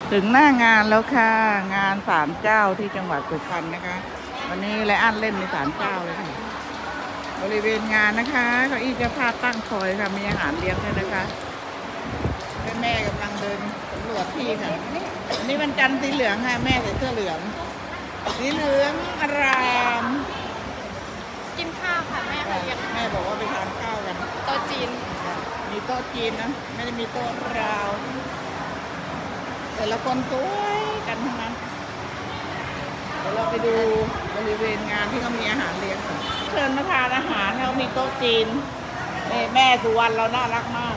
ถึงหน้างานแล้วค่ะงานศาลเจ้าที่จังหวัดสุพรรณนะคะวันนี้ไลอ้อนเล่นในศาลเจ้าเลยค่ะบริเวณงานนะคะเก้าอี้เจ้าภาพตั้งคอยค่ะมีอาหารเลี้ยงด้วยนะคะแม่กำลังเดินสำรวจที่ค่ะวันนี้วันจันทร์สีเหลืองค่ะแม่ใส่เสื้อเหลืองสีเหลืองอารามกินข้าวค่ะแม่ค่ะแม่บอกว่าไปทานข้าวกันโต๊ะจีนมีโต๊ะจีนนะไม่ได้มีโต๊ะราวแต่ละคนสวยกันทั้งนั้นเดี๋ยวเราไปดูบริเวณงานที่เขามีอาหารเลี้ยงเชิญมาทานอาหารเขามีโต๊ะจีนแม่สุวรรณเราน่ารักมาก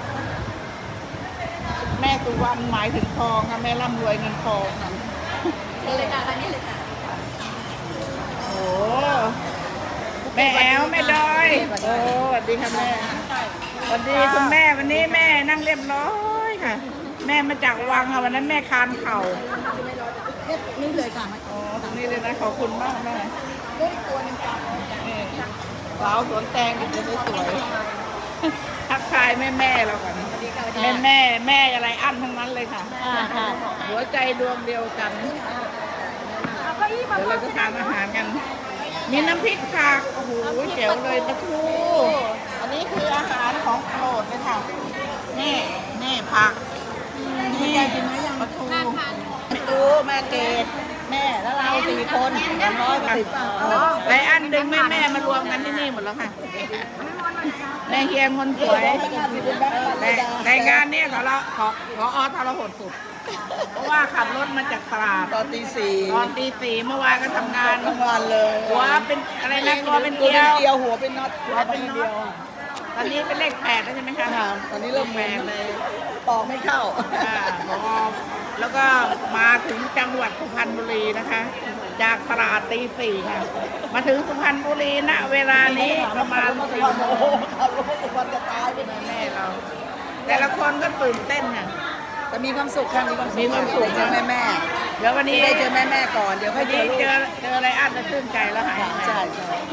แม่สุวรรณหมายถึงทองค่ะแม่ร่ำรวยเงินทองค่ะเลยค่ะอันนี้เลยค่ะโอ้แม่แอลแม่ดอยโอ้สวัสดีค่ะแม่สวัสดีคุณแม่วันนี้แม่นั่งเรียบร้อยค่ะแม่มาจากวังค่ะวันนั้นแม่คานเข่านี่เลยค่ะอ๋อตรงนี้เลยนะขอบคุณมากแม่ตัวนึงค่ะนี่สาวสวนแตงจะสวยทักทายแม่เรากันแม่อะไรอั้นทั้งนั้นเลยค่ะหัวใจดวงเดียวกันเดี๋ยวเราจะทานอาหารกันมีน้ำพริกผักโอ้โหเจ๋วเลยปลาทูอันนี้คืออาหารของโปรดเลยค่ะนี่ผักนี่ปลาทูแม่เกดแม่แล้วเรา4 คน110ไลอ้อนดึงแม่มารวมกันที่นี่หมดแล้วค่ะแม่เฮียงคนสวยในงานนี้ขอทรหดสุดเพราะว่าขับรถมาจากตราดตอนตี 4 เมื่อวานก็ทำงานทั้งวันเลยหัวเป็นอะไรนะตัวเป็นเกลียวหัวเป็นน็อตหัวเป็นน็อตตอนนี้เป็นเลข8แล้วใช่ไหมคะตอนนี้เริ่ม 8เลยตอกไม่เข้าแล้วก็มาถึงจังหวัดสุพรรณบุรีนะคะ จากตราดตี 4ค่ะมาถึงสุพรรณบุรีณเวลานี้ประมาณ4 โมงวันจะตายไปแม่เราแต่ละคนก็ตื่นเต้นค่ะแต่มีความสุขค่ะมีความสุขเจอแม่เดี๋ยววันนี้ได้เจอแม่ก่อนเดี๋ยวค่อยเจออะไรอันจะชื่นใจแล้วหายใช่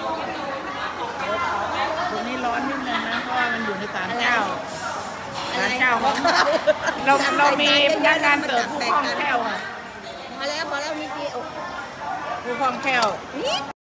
ตรงนี้ร้อนนิดนึงนะเพราะว่ามันอยู่ในศาลเจ้าของเรามีพนักงานเสิร์ฟผู้คล่องแคล่วค่ะมาแล้วมีกี่ผู้คล่องแคล่ว